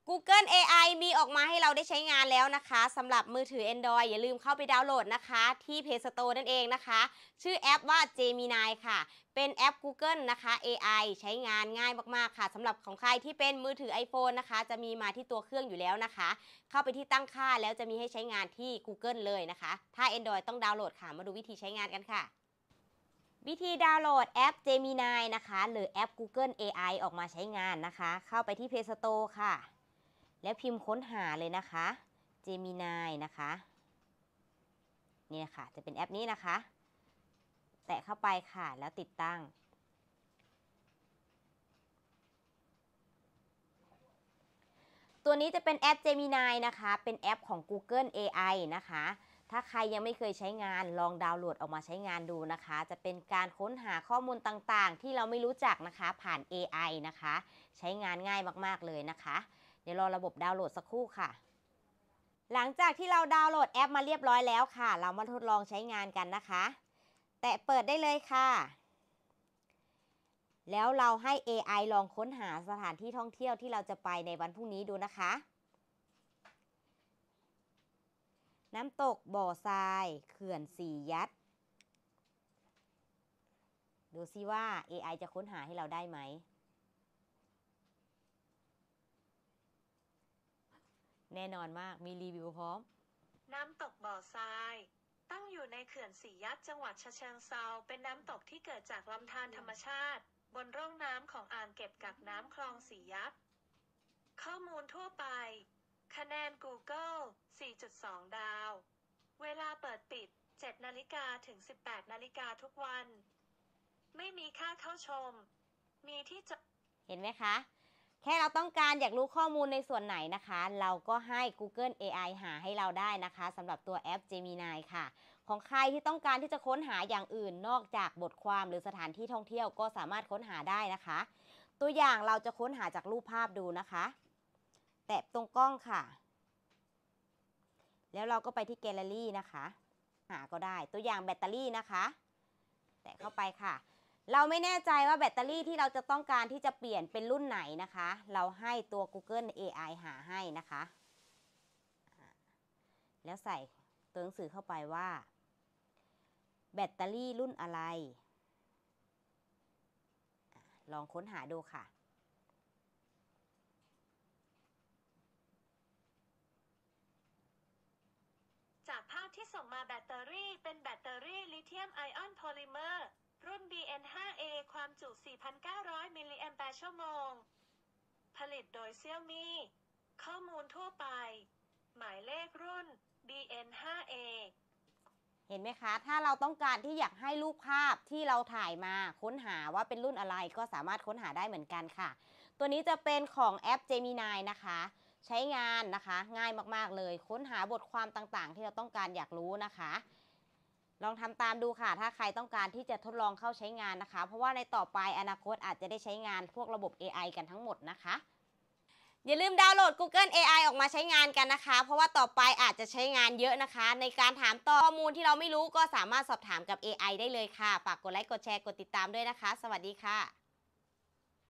Google AI มีออกมาให้เราได้ใช้งานแล้วนะคะสำหรับมือถือ Android อย่าลืมเข้าไปดาวน์โหลดนะคะที่ Play Store นั่นเองนะคะชื่อแอปว่า Gemini ค่ะเป็นแอป Google นะคะ AI ใช้งานง่ายมากๆค่ะสำหรับของใครที่เป็นมือถือ iPhone นะคะจะมีมาที่ตัวเครื่องอยู่แล้วนะคะเข้าไปที่ตั้งค่าแล้วจะมีให้ใช้งานที่ Google เลยนะคะถ้า Android ต้องดาวน์โหลดค่ะมาดูวิธีใช้งานกันค่ะวิธีดาวน์โหลดแอป Gemini นะคะหรือแอป Google AI ออกมาใช้งานนะคะเข้าไปที่ Play Store ค่ะแล้วพิมพ์ค้นหาเลยนะคะ Gemini นะคะนี่นะคะจะเป็นแอปนี้นะคะแตะเข้าไปค่ะแล้วติดตั้งตัวนี้จะเป็นแอป Gemini นะคะเป็นแอปของ Google AI นะคะถ้าใครยังไม่เคยใช้งานลองดาวน์โหลดออกมาใช้งานดูนะคะจะเป็นการค้นหาข้อมูลต่างๆที่เราไม่รู้จักนะคะผ่าน AI นะคะใช้งานง่ายมากๆเลยนะคะเดี๋ยวรอระบบดาวน์โหลดสักครู่ค่ะหลังจากที่เราดาวน์โหลดแอปมาเรียบร้อยแล้วค่ะเรามาทดลองใช้งานกันนะคะแตะเปิดได้เลยค่ะแล้วเราให้ AI ลองค้นหาสถานที่ท่องเที่ยวที่เราจะไปในวันพรุ่งนี้ดูนะคะน้ำตกบ่อทรายเขื่อนสี่ยัดดูซิว่า AI จะค้นหาให้เราได้ไหมแน่นอนมากมีรีวิวพร้อมน้ำตกบ่อทรายตั้งอยู่ในเขื่อนสี่ยัดจังหวัดฉะเชิงเทราเป็นน้ำตกที่เกิดจากลำธารธรรมชาติบนร่องน้ำของอ่างเก็บกักน้ำคลองสี่ยัดข้อมูลทั่วไปคะแนน Google 4.2 ดาวเวลาเปิดปิด 7 นาฬิกาถึง 18 นาฬิกาทุกวันไม่มีค่าเข้าชมมีที่จอดเห็นไหมคะแค่เราต้องการอยากรู้ข้อมูลในส่วนไหนนะคะเราก็ให้ Google AI หาให้เราได้นะคะสำหรับตัวแอป Gemini ค่ะของใครที่ต้องการที่จะค้นหาอย่างอื่นนอกจากบทความหรือสถานที่ท่องเที่ยวก็สามารถค้นหาได้นะคะตัวอย่างเราจะค้นหาจากรูปภาพดูนะคะแตะตรงกล้องค่ะแล้วเราก็ไปที่แกลเลอรี่นะคะหาก็ได้ตัวอย่างแบตเตอรี่นะคะแตะเข้าไปค่ะเราไม่แน่ใจว่าแบตเตอรี่ที่เราจะต้องการที่จะเปลี่ยนเป็นรุ่นไหนนะคะเราให้ตัว Google AI หาให้นะคะแล้วใส่ตัวหนังสือเข้าไปว่าแบตเตอรี่รุ่นอะไรลองค้นหาดูค่ะจากภาพที่ส่งมาแบตเตอรี่เป็นแบตเตอรี่ลิเธียมไอออนโพลิเมอร์รุ่น BN5A ความจุ 4,900 มิลลิแอมแปร์ชั่วโมงผลิตโดย Xiaomi ข้อมูลทั่วไปหมายเลขรุ่น BN5A เห็นไหมคะถ้าเราต้องการที่อยากให้รูปภาพที่เราถ่ายมาค้นหาว่าเป็นรุ่นอะไรก็สามารถค้นหาได้เหมือนกันค่ะตัวนี้จะเป็นของแอป Gemini นะคะใช้งานนะคะง่ายมากๆเลยค้นหาบทความต่างๆที่เราต้องการอยากรู้นะคะลองทำตามดูค่ะถ้าใครต้องการที่จะทดลองเข้าใช้งานนะคะเพราะว่าในต่อไปอนาคตอาจจะได้ใช้งานพวกระบบ AI กันทั้งหมดนะคะอย่าลืมดาวน์โหลด Google AI ออกมาใช้งานกันนะคะเพราะว่าต่อไปอาจจะใช้งานเยอะนะคะในการถามต่อข้อมูลที่เราไม่รู้ก็สามารถสอบถามกับ AI ได้เลยค่ะฝากกดไลค์กดแชร์กดติดตามด้วยนะคะสวัสดีค่ะ